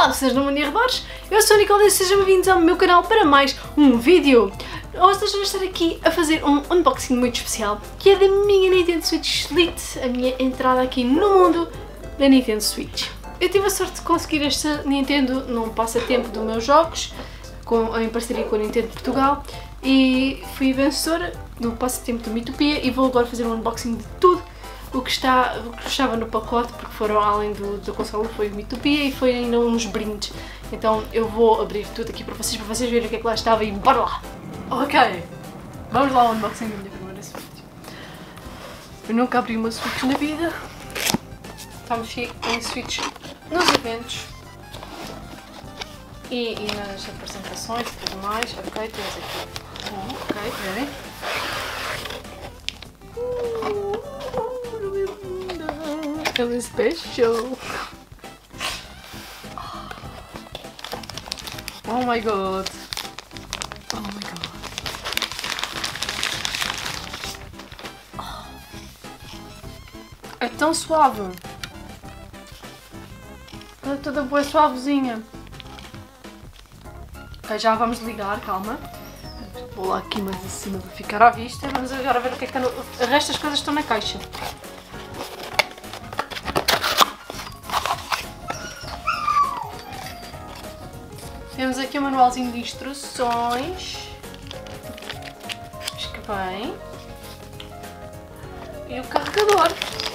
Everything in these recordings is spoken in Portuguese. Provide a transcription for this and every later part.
Olá, vocês não me arredores, eu sou a Nicole e sejam bem-vindos ao meu canal para mais um vídeo. Hoje vou estar aqui a fazer um unboxing muito especial, que é da minha Nintendo Switch Lite, a minha entrada aqui no mundo da Nintendo Switch. Eu tive a sorte de conseguir esta Nintendo num passatempo dos meus jogos, em parceria com a Nintendo Portugal, e fui vencedora do passatempo do Miitopia e vou agora fazer um unboxing de tudo o que estava no pacote, porque foram além da consola, foi o Miitopia e foi ainda uns brindes. Então eu vou abrir tudo aqui para vocês verem o que é que lá estava e bora lá! Ok, vamos lá ao unboxing da minha primeira Switch. Eu nunca abri uma Switch na vida, estamos aqui em Switch nos eventos e nas apresentações e tudo mais. Ok, temos aqui ok, verem. Ele é special. Oh my god. Oh my god. É tão suave. Ela é toda boa suavezinha. Ok, já vamos ligar, calma. Vou lá aqui mais acima para ficar à vista. Vamos agora ver o que é que está no... O resto das coisas estão na caixa. Temos aqui um manualzinho de instruções. Acho que bem. E o carregador.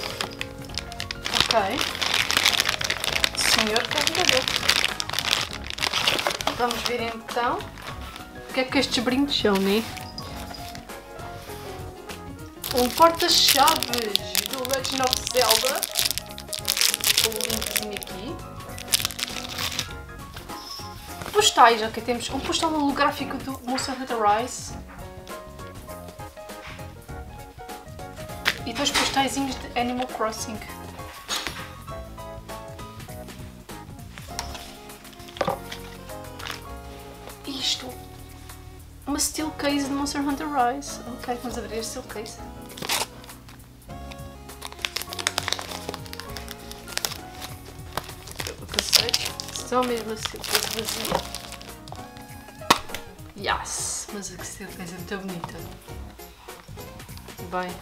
Ok. Senhor carregador. Vamos ver então o que é que estes brindes são, né? Um porta-chaves do Legend of Zelda. O linkzinho aqui. Postais, ok, temos um postal holográfico do Monster Hunter Rise e dois postaizinhos de Animal Crossing. Isto, uma steel case de Monster Hunter Rise. Ok, vamos abrir a steel case. O cassete. Só mesmo a steel case vazia. Yes! Mas a steel case é muito bonita. Bem.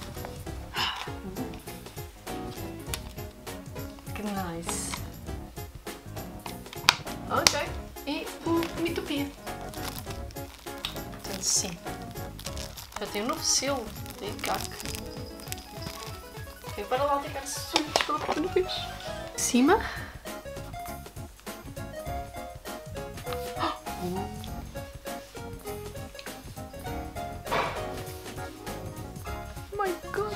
Que nice. Ok. E o Miitopia. Portanto, sim. Já tem um novo selo. Tem caca. Ok, para lá ligar a Switch pela primeira vez. Em cima. Oh my god!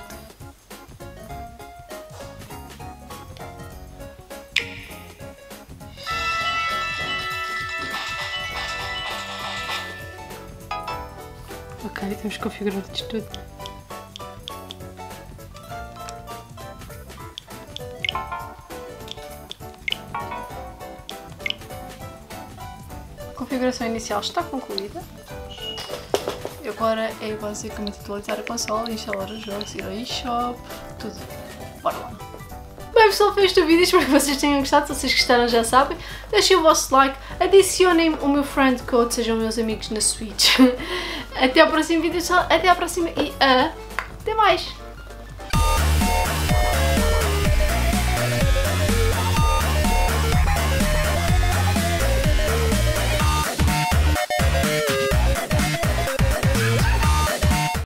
Ok, temos que configurar isto tudo. A configuração inicial está concluída. Agora é basicamente atualizar a consola, instalar os jogos, ir ao eShop, tudo. Bora lá! Bem pessoal, foi este o vídeo, espero que vocês tenham gostado. Se vocês gostaram já sabem, deixem o vosso like, adicionem o meu friend code, sejam meus amigos na Switch. Até ao próximo vídeo, pessoal, até à próxima e até mais!